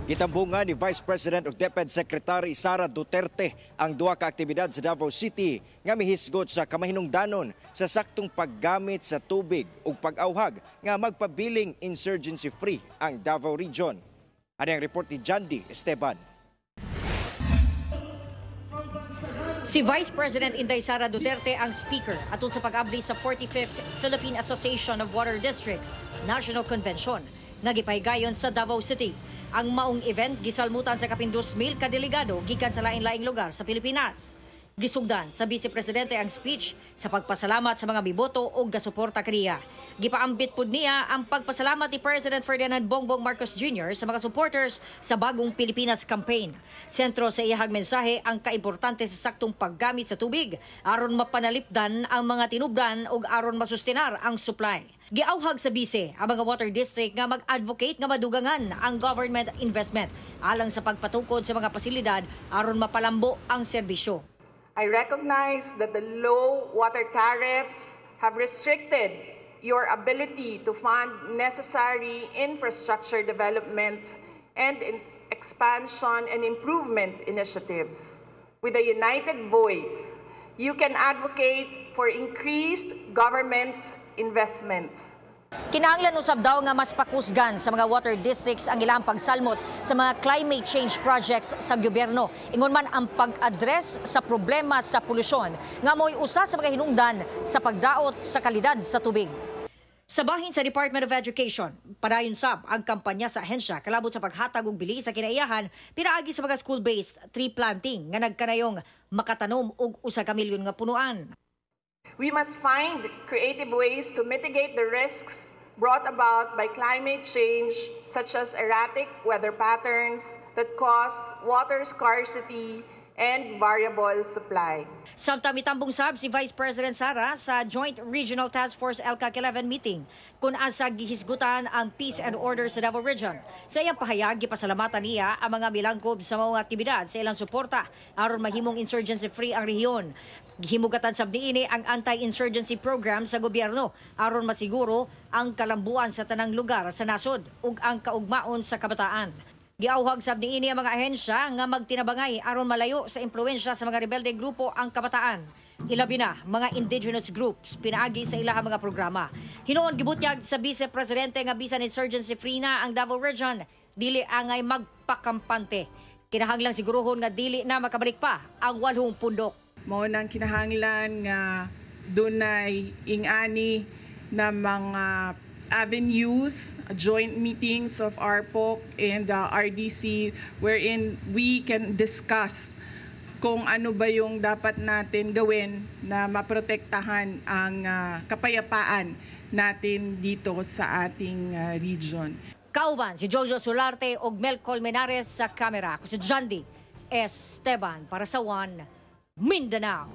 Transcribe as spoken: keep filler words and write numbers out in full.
Gitambungan ni Vice President ug DepEd Secretary Sara Duterte ang duha ka aktibidad sa Davao City nga mihisgot sa kamahinungdanon sa saktong paggamit sa tubig ug pag-awhag nga magpabiling insurgency-free ang Davao Region. Ano ang report ni Jandy Esteban? Si Vice President Inday Sara Duterte ang speaker atol sa pag-abli sa forty-fifth Philippine Association of Water Districts National Convention nga gipahigayon sa Davao City. Ang maong event gisalmutan sa kapindos mil ka delegado gikan sa lain-laing lugar sa Pilipinas. Gisugdan sa Vice Presidente ang speech sa pagpasalamat sa mga biboto o gasuporta kaniya. Gipaambit pud niya ang pagpasalamat ni President Ferdinand Bongbong Marcos Junior sa mga supporters sa Bagong Pilipinas campaign. Sentro sa iyahang mensahe ang kaimportante sa saktong paggamit sa tubig aron mapanalipdan ang mga tinubdan ug aron masustenar ang supply. Giauhag sa bise ang mga water district nga mag-advocate nga madugangan ang government investment alang sa pagpatukod sa mga pasilidad aron mapalambo ang serbisyo. I recognize that the low water tariffs have restricted your ability to fund necessary infrastructure development and expansion and improvement initiatives. With a united voice, you can advocate for increased government investments. Kinahanglan usab daw nga mas pakusgan sa mga water districts ang ilang pagsalmot sa mga climate change projects sa gobyerno. Ingon man ang pag-address sa problema sa polusyon nga mo'y usa sa mga hinungdan sa pagdaot sa kalidad sa tubig. Sa bahin sa Department of Education, padayon sab ang kampanya sa ahensya kalabot sa paghatag og bili sa kinaiyahan pinaagi sa mga school-based tree planting nga nagkanayong makatanom og usa ka milyon nga punuan. We must find creative ways to mitigate the risks brought about by climate change, such as erratic weather patterns that cause water scarcity and variable supply. Samtang mitambong sab si Vice President Sara sa Joint Regional Task Force L C A C eleven meeting kung asa gihisgutan ang peace and order sa Davao Region. Sa iyang pahayag, gipasalamatan niya ang mga milangkob sa mga aktibidad sa ilang suporta aron mahimong insurgency-free ang rehiyon. Gihimugatan sab niini ang anti-insurgency program sa gobyerno aron masiguro ang kalambuan sa tanang lugar sa nasod ug ang kaugmaon sa kabataan. Giauhag sab niini ang mga ahensya nga magtinabangay aron malayo sa impluwensya sa mga rebeldeng grupo ang kabataan. Ilabi na mga indigenous groups pinaagi sa ilahang mga programa. Hinuon gibutyag sa Vice Presidente nga bisan insurgency free na ang Davao Region, dili angay magpakampante. Kinahanglang siguruhon nga dili na makabalik pa ang walhong pundok. Mao nang kinahanglan nga dunay ingani na mga avenues, joint meetings of A R P O C and uh, R D C wherein we can discuss kung ano ba yung dapat natin gawin na maprotektahan ang uh, kapayapaan natin dito sa ating uh, region. Kauban si Jojo Solarte ug Mel Colmenares sa kamera. Ako si Jandy Esteban para sa One Mindanao.